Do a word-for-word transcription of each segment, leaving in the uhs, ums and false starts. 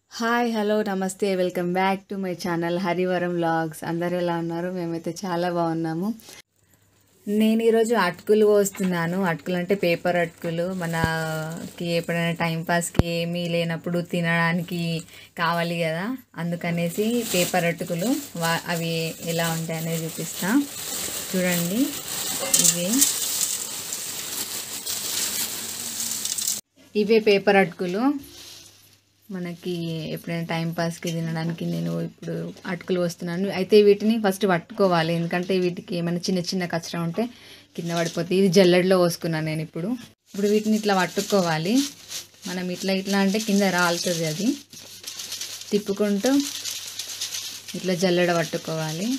Hi hello namaste welcome back to my channel Harivaram vlogs. అందరు ఎలా ఉన్నారు? మేమైతే చాలా బాగున్నాము. నేను ఈరోజు అటుకులు పోస్తున్నాను. అటుకులు అంటే పేపర్ అటుకులు. మనకి ఎప్పుడైనా టైంపాస్కి ఏమీ లేనప్పుడు తినడానికి కావాలి కదా, అందుకనేసి పేపర్ అటుకులు వా అవి ఎలా ఉంటాయి అనేది చూపిస్తా. చూడండి, ఇవి ఇవే పేపర్ అటుకులు. మనకి ఎప్పుడైనా టైంపాస్కి తినడానికి నేను ఇప్పుడు అటుకులు వస్తున్నాను. అయితే వీటిని ఫస్ట్ పట్టుకోవాలి, ఎందుకంటే వీటికి ఏమైనా చిన్న చిన్న కచరా ఉంటే కింద పడిపోతాయి. ఇది జల్లెడలో పోసుకున్నాను నేను. ఇప్పుడు ఇప్పుడు వీటిని ఇట్లా పట్టుకోవాలి. మనం ఇట్లా ఇట్లా అంటే కింద రాలుతుంది, అది తిప్పుకుంటూ ఇట్లా జల్లెడ పట్టుకోవాలి.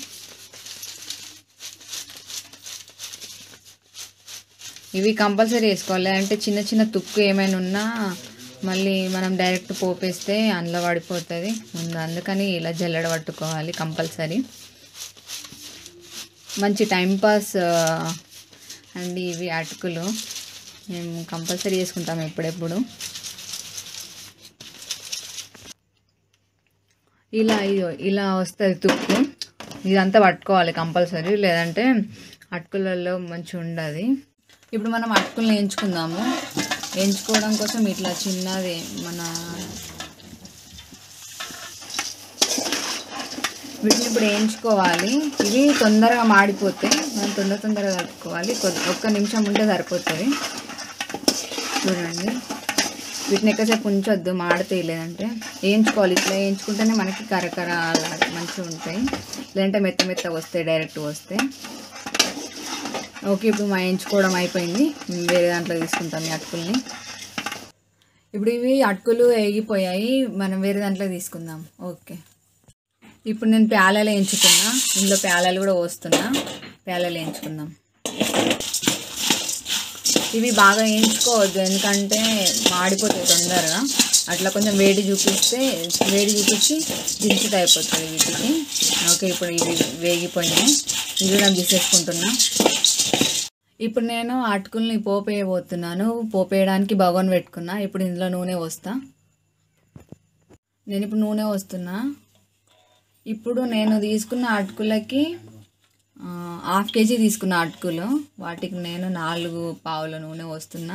ఇవి కంపల్సరీ వేసుకోవాలి, అంటే చిన్న చిన్న తుక్కు ఏమైనా ఉన్నా మళ్ళీ మనం డైరెక్ట్ పోపేస్తే అందులో పడిపోతుంది ముందు. అందుకని ఇలా జల్లెడ పట్టుకోవాలి కంపల్సరీ. మంచి టైంపాస్ అండి ఇవి అటుకులు. మేము కంపల్సరీ చేసుకుంటాం ఎప్పుడెప్పుడు. ఇలా ఇలా వస్తుంది తుక్కు, ఇదంతా పట్టుకోవాలి కంపల్సరీ, లేదంటే అటుకులలో మంచిగా ఉండదు. ఇప్పుడు మనం అటుకులను వేయించుకుందాము. వేయించుకోవడం కోసం ఇట్లా చిన్నది మన వీటిని ఇప్పుడు వేయించుకోవాలి. ఇవి తొందరగా మాడిపోతే మనం తొందర తొందరగా కలుపుకోవాలి. ఒక్క నిమిషం ఉంటే సరిపోతుంది. చూడండి, వీటిని ఎక్కువసేపు ఉంచొద్దు, మాడితే. లేదంటే వేయించుకోవాలి. ఇట్లా వేయించుకుంటేనే మనకి కరకర మంచిగా ఉంటాయి, లేదంటే మెత్త మెత్తగా వస్తాయి డైరెక్ట్ వస్తే. ఓకే, ఇప్పుడు మా వేయించుకోవడం అయిపోయింది. వేరే దాంట్లో తీసుకుంటాం ఈ అటుకుల్ని. ఇప్పుడు ఇవి అటుకులు వేగిపోయాయి, మనం వేరే దాంట్లో తీసుకుందాం. ఓకే, ఇప్పుడు నేను ప్యాలలు వేయించుకున్నా. ఇందులో ప్యాలలు కూడా పోస్తున్నా. ప్యాలలు వేయించుకుందాం. ఇవి బాగా వేయించుకోవద్దు, ఎందుకంటే మాడిపోతాయి తొందరగా. అట్లా కొంచెం వేడి చూపిస్తే వేడి చూపించి దించితే అయిపోతుంది వీటికి. ఓకే, ఇప్పుడు ఇవి వేగిపోయినాయి. ఇవి కూడా తీసేసుకుంటున్నా. ఇప్పుడు నేను అటుకుల్ని పోపు వేయబోతున్నాను. పోపు వేయడానికి బగోన్ పెట్టుకున్నా. ఇప్పుడు ఇందులో నూనె పోస్తా. నేను ఇప్పుడు నూనె పోస్తున్నా. ఇప్పుడు నేను తీసుకున్న అటుకులకి హాఫ్ కేజీ తీసుకున్న అటుకులు, వాటికి నేను నాలుగు పావుల నూనె పోస్తున్నా.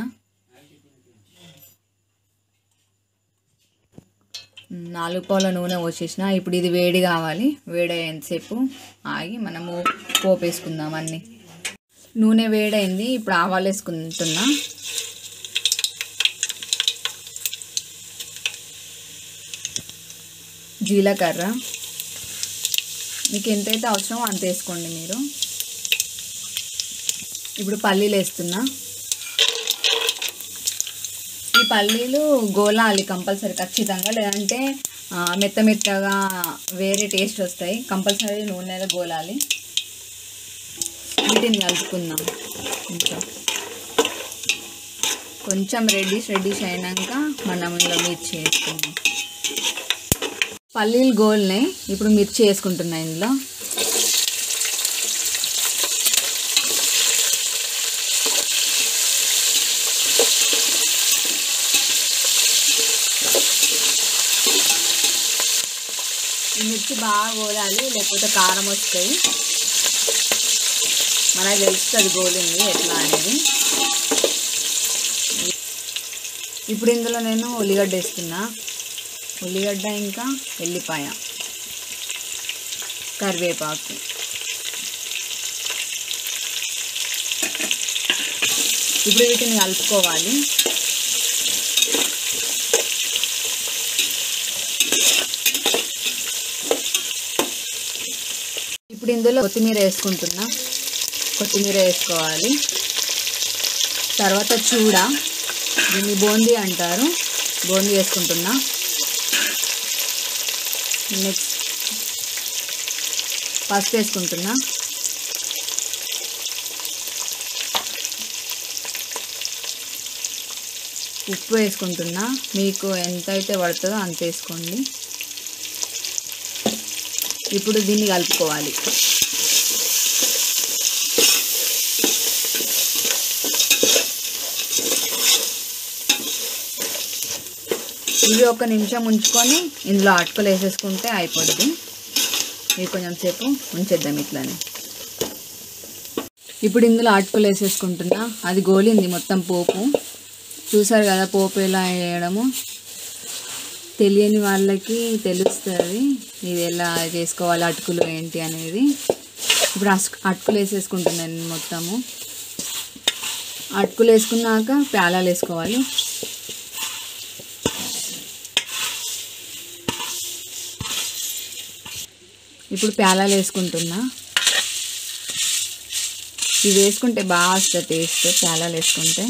నాలుగు పావుల నూనె పోసేసిన. ఇప్పుడు ఇది వేడి కావాలి. వేడి అయ్యేంతసేపు ఆగి మనము పోపు వేసుకుందాం అన్నీ. నూనె వేడైంది. ఇప్పుడు ఆవాలు వేసుకుంటున్నా. జీలకర్ర మీకు ఎంతైతే అవసరమో అంత వేసుకోండి మీరు. ఇప్పుడు పల్లీలు వేస్తున్నా. ఈ పల్లీలు గోలాలి కంపల్సరీ, ఖచ్చితంగా, లేదంటే మెత్త మెత్తగా వేరే టేస్ట్ వస్తాయి. కంపల్సరీ నూనెలో గోలాలి. వీటిని కలుపుకుందాం. ఇంకా కొంచెం రెడ్డిష్ రెడ్డిష్ అయినాక మనం ఇందులో మిర్చి వేసుకుందాం. పల్లీలు గోల్నాయి. ఇప్పుడు మిర్చి వేసుకుంటున్నా ఇందులో. ఈ మిర్చి బాగా గోలాలి, లేకపోతే కారం వస్తాయి. మనకు తెలుస్తుంది గోలింది ఎట్లా అనేది. ఇప్పుడు ఇందులో నేను ఉల్లిగడ్డ వేస్తున్నా. ఉల్లిగడ్డ ఇంకా ఎల్లిపాయ, కరివేపాకు. ఇప్పుడు వీటిని కలుపుకోవాలి. ఇప్పుడు ఇందులో కొత్తిమీర వేసుకుంటున్నా. కొత్తిమీర వేసుకోవాలి. తర్వాత చూడ, దీన్ని బూందీ అంటారు, బూందీ వేసుకుంటున్నా. నెక్స్ట్ పసుపు వేసుకుంటున్నా. ఉప్పు వేసుకుంటున్నా. మీకు ఎంత అయితే పడుతుందో అంత వేసుకోండి. ఇప్పుడు దీన్ని కలుపుకోవాలి. ఇవి ఒక నిమిషం ఉంచుకొని ఇందులో అటుకులు వేసేసుకుంటే అయిపోద్ది. ఇవి కొంచెం సేపు ఉంచేద్దాం ఇట్లానే. ఇప్పుడు ఇందులో అటుకులు వేసేసుకుంటున్నా. అది గోలింది మొత్తం పోపు. చూసారు కదా పోపు ఎలా వేయడము. తెలియని వాళ్ళకి తెలుస్తుంది ఇది ఎలా చేసుకోవాలి అటుకులు ఏంటి అనేది. ఇప్పుడు అటుకులు వేసేసుకుంటున్నాను నేను మొత్తము. అటుకులు వేసుకున్నాక ప్యాలాలు వేసుకోవాలి. ఇప్పుడు ప్యాలాలు వేసుకుంటున్నా. ఇవి వేసుకుంటే బాగా వస్తుంది టేస్ట్ ప్యాలాలు వేసుకుంటే.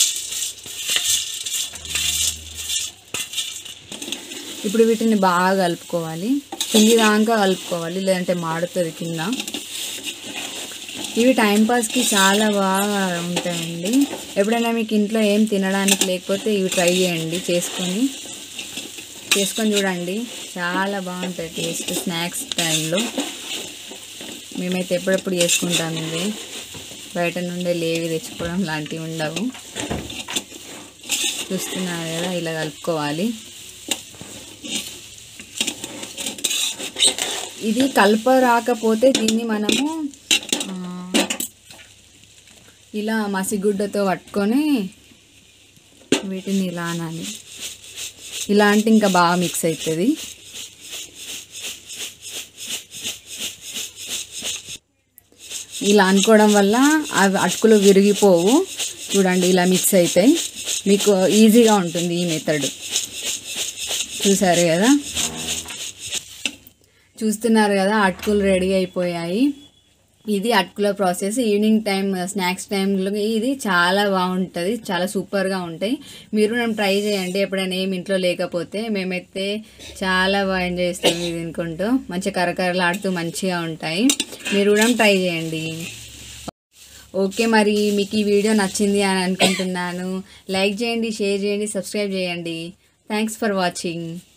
ఇప్పుడు వీటిని బాగా కలుపుకోవాలి. కింది దాకా కలుపుకోవాలి, లేదంటే మాడుతుంది కింద. ఇవి టైంపాస్కి చాలా బాగా ఉంటాయండి. ఎప్పుడైనా మీకు ఇంట్లో ఏం తినడానికి లేకపోతే ఇవి ట్రై చేయండి, చేసుకొని చేసుకొని చూడండి. చాలా బాగుంటుంది టేస్ట్ స్నాక్స్ టైంలో. మేమైతే ఎప్పుడెప్పుడు చేసుకుంటాం. ఇవి బయట నుండే లేవి తెచ్చుకోవడం లాంటివి ఉండవు. చూస్తున్నారు కదా ఇలా కలుపుకోవాలి. ఇది కలప రాకపోతే దీన్ని మనము ఇలా మసిగుడ్డతో పట్టుకొని వీటిని ఇలా అనాలి. ఇలా అంటే ఇంకా బాగా మిక్స్ అవుతుంది. ఇలా అనుకోవడం వల్ల అవి అటుకులు విరిగిపోవు. చూడండి ఇలా మిక్స్ అవుతాయి. మీకు ఈజీగా ఉంటుంది ఈ మెథడ్. చూసారు కదా, చూస్తున్నారు కదా అటుకులు రెడీ అయిపోయాయి. ఇది అటుకుల ప్రాసెస్. ఈవినింగ్ టైం స్నాక్స్ టైంలో ఇది చాలా బాగుంటుంది, చాలా సూపర్గా ఉంటాయి. మీరు నేను ట్రై చేయండి ఎప్పుడైనా ఏమి ఇంట్లో లేకపోతే. మేమైతే చాలా బాగా ఎంజాయ్ చేస్తాం ఇది తినుకుంటూ. మంచిగా కరకరలాడుతూ మంచిగా ఉంటాయి. మీరు కూడా ట్రై చేయండి. ఓకే, మరి మీకు ఈ వీడియో నచ్చింది అని అనుకుంటున్నాను. లైక్ చేయండి, షేర్ చేయండి, సబ్స్క్రైబ్ చేయండి. Thanks for watching.